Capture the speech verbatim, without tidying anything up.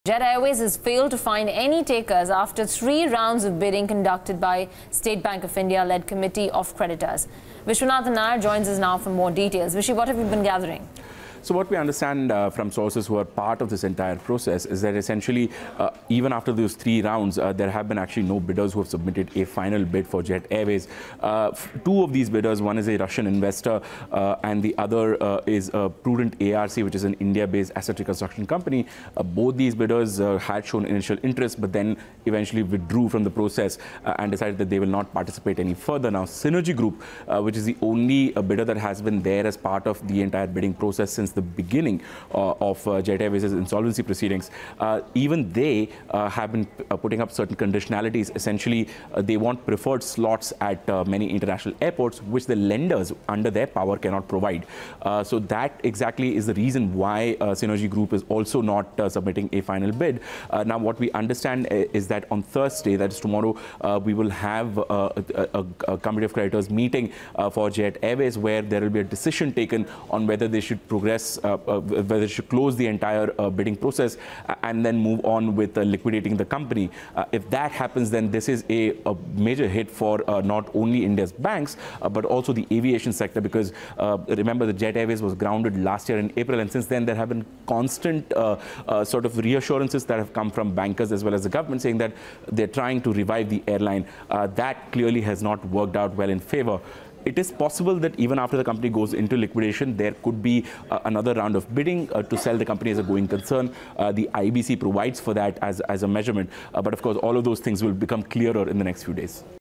Jet Airways has failed to find any takers after three rounds of bidding conducted by State Bank of India-led Committee of Creditors. Vishwanathan Nair joins us now for more details. Vishi, what have you been gathering? So what we understand uh, from sources who are part of this entire process is that essentially, uh, even after those three rounds, uh, there have been actually no bidders who have submitted a final bid for Jet Airways. Uh, two of these bidders, one is a Russian investor uh, and the other uh, is uh, Prudent A R C, which is an India-based asset reconstruction company. Uh, both these bidders uh, had shown initial interest, but then eventually withdrew from the process uh, and decided that they will not participate any further. Now, Synergy Group, uh, which is the only uh, bidder that has been there as part of the entire bidding process since the beginning uh, of uh, Jet Airways' insolvency proceedings, uh, even they uh, have been uh, putting up certain conditionalities. Essentially, uh, they want preferred slots at uh, many international airports, which the lenders under their power cannot provide. Uh, so that exactly is the reason why uh, Synergy Group is also not uh, submitting a final bid. Uh, now, what we understand is that on Thursday, that is tomorrow, uh, we will have uh, a, a, a committee of creditors meeting uh, for Jet Airways, where there will be a decision taken on whether they should progress uh, Uh, whether it should close the entire uh, bidding process uh, and then move on with uh, liquidating the company. Uh, if that happens, then this is a, a major hit for uh, not only India's banks, uh, but also the aviation sector, because uh, remember, the Jet Airways was grounded last year in April, and since then there have been constant uh, uh, sort of reassurances that have come from bankers as well as the government, saying that they're trying to revive the airline. Uh, that clearly has not worked out well in favor. It is possible that even after the company goes into liquidation, there could be uh, another round of bidding uh, to sell the company as a going concern. Uh, the I B C provides for that as, as a measurement. Uh, but of course, all of those things will become clearer in the next few days.